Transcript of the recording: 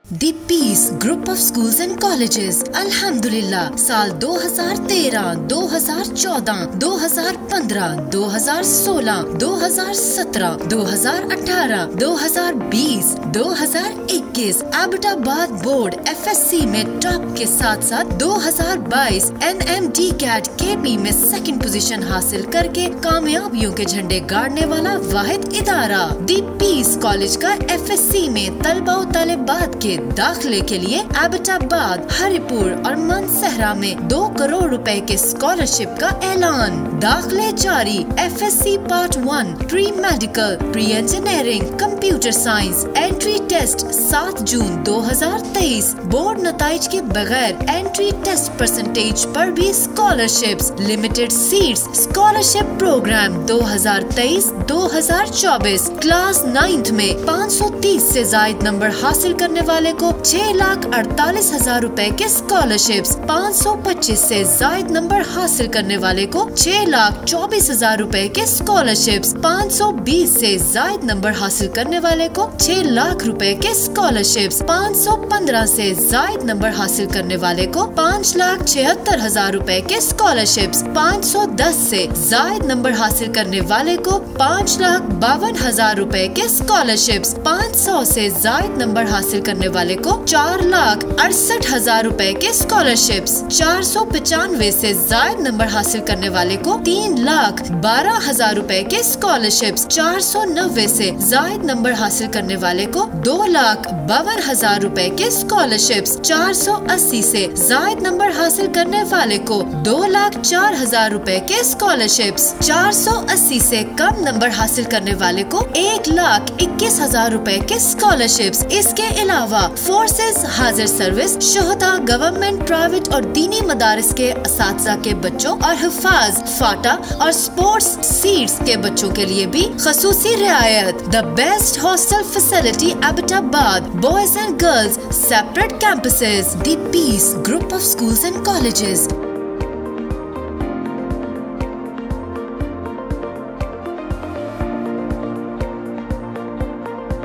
The peace group of schools and colleges الحمدللہ سال 2013 2014 2015 2016 2017 2018 2020 2021 Abbott آباد بورڈ FSC میں ٹاپ کے ساتھ ساتھ 2022 NMDCAT KP میں سیکنڈ پوزیشن حاصل کر کے کامیابیوں کے جھنڈے گاڑنے والا واحد ادارہ دی پیس کالج کا FSC میں طلبہ و طالبات کے داخلے کے لیے ایبٹ آباد، ہری پور اور مانسہرہ میں 2 کروڑ روپے کے اسکالرشپ کا اعلان۔ داخلے جاری FSC part 1 pre medical, pre engineering, computer science, entry test 7 جون 2023۔ بورڈ نتائج کے بغیر انٹری ٹیسٹ پرسنٹیج پر بھی scholarships, limited seats, scholarship program 2023-2024۔ Class 9th میں 530 سے زائد نمبر حاصل کرنے والے کو 6,48,000 روپے کے اسکالرشپس، 525 سے زائد نمبر حاصل کرنے والے کو 6,24,000 روپے کے اسکالرشپس، 520 سے زائد نمبر حاصل کرنے والے کو 6 لاکھ روپے کے اسکالرشپس، 515 سے زائد نمبر حاصل کرنے والے کو 5,76,000 روپے کے اسکالرشپس، 510 سے زائد نمبر حاصل کرنے والے کو 5,52,000 روپے کے اسکالرشپس، 500 سے زائد نمبر حاصل کرنے والے کو 4,68,000 روپے کے اسکالرشپس، 495 سے زائد نمبر حاصل کرنے والے کو 3,12,000 روپے کے اسکالرشپس، 490 سے زائد نمبر حاصل کرنے والے کو 2,52,000 روپے کے اسکالرشپس، 480 سے زائد نمبر حاصل کرنے والے کو 2,04,000 روپے کے اسکالرشپس، 480 سے کم نمبر حاصل کرنے والے کو 1,21,000 روپے کے اسکالرشپس۔ اس کے علاوہ فورسز، حاضر سروس، شہداء، گورنمنٹ، پرائیویٹ اور دینی مدارس کے اساتذہ کے بچوں اور حفاظ، فاٹا اور سپورٹس سیٹس کے بچوں کے لیے بھی خصوصی رعایت۔ The best hostel facility Abbottabad, boys and girls separate campuses. The peace group of schools and colleges.